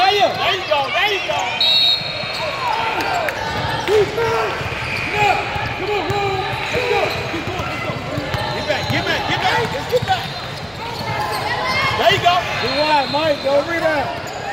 Fire! There you go, there you go. Come on, roll. Let's go. Keep going, let's go. Get back, get back, get back. Let's get back. There you go. Be wide, Mike. Go rebound.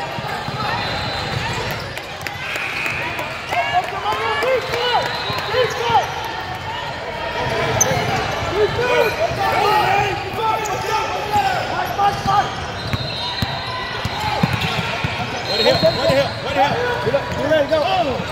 Get ready, go.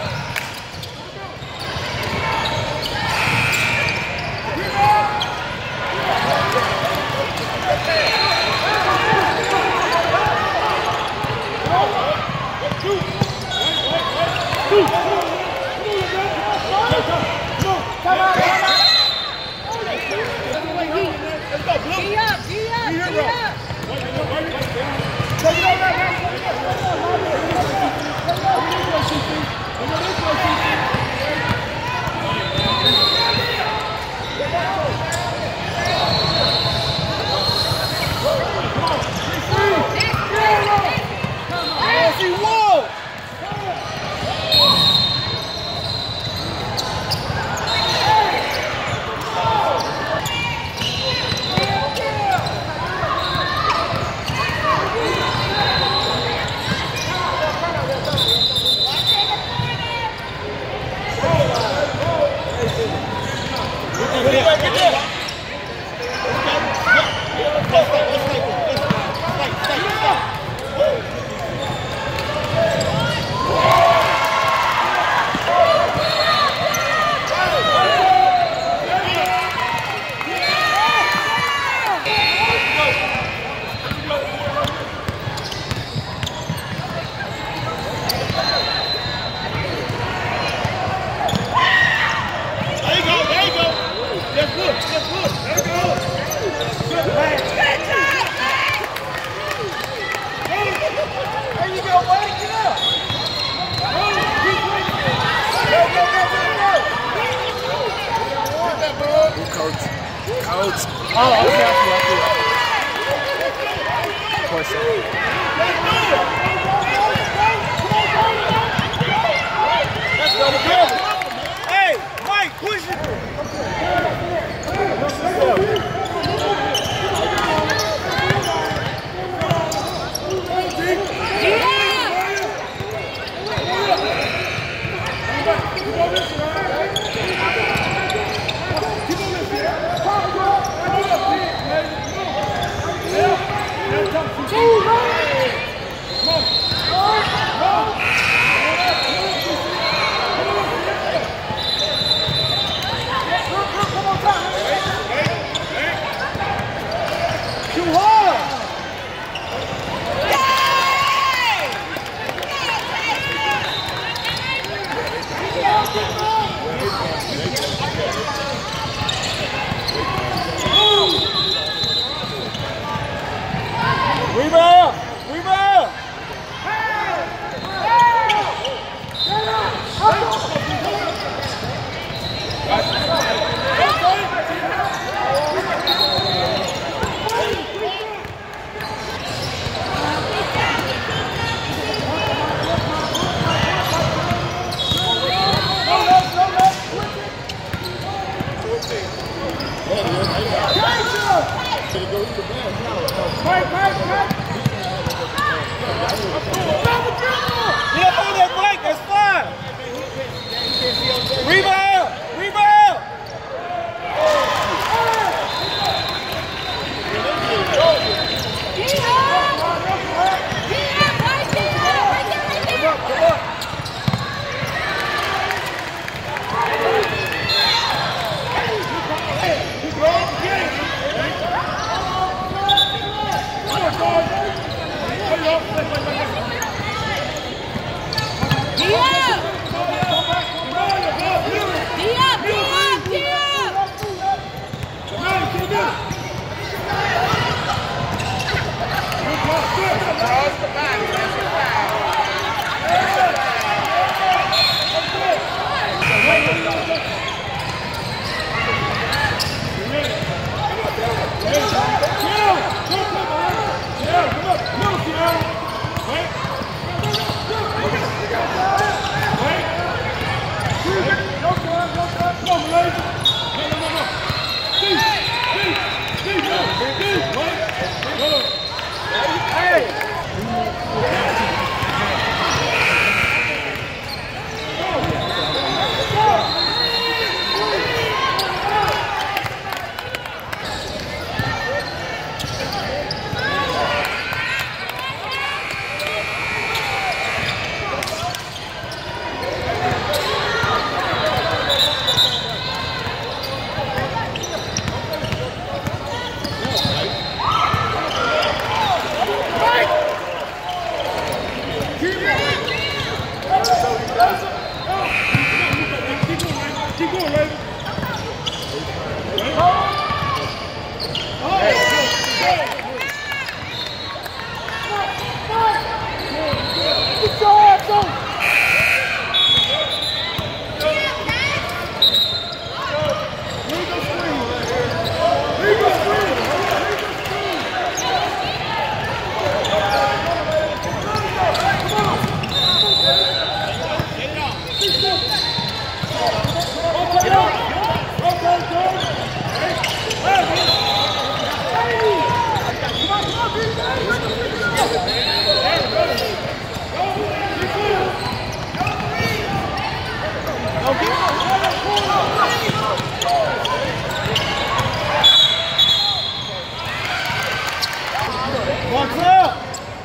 Coach. Oh, okay. Of course. Let's go together. Hey, Mike, push it. Come on! Keep going, Raven. Get your ass on. Legal screen. Legal screen. Box up!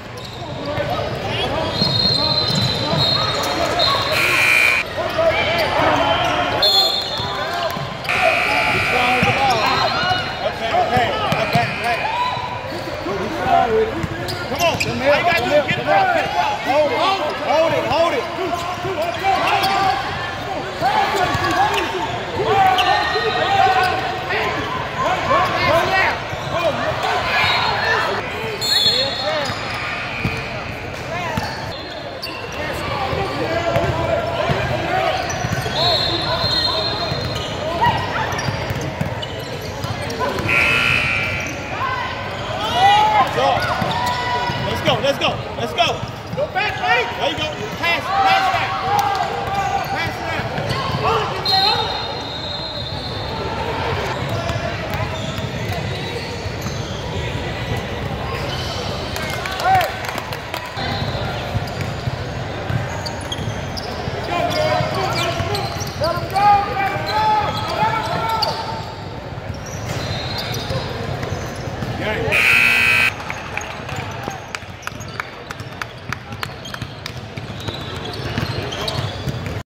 Come on, all you gotta do is get it out. Hold it. Let's go. Go back, Mike. There you go. Pass back. Pass it out. Hey. Let him go. Yeah.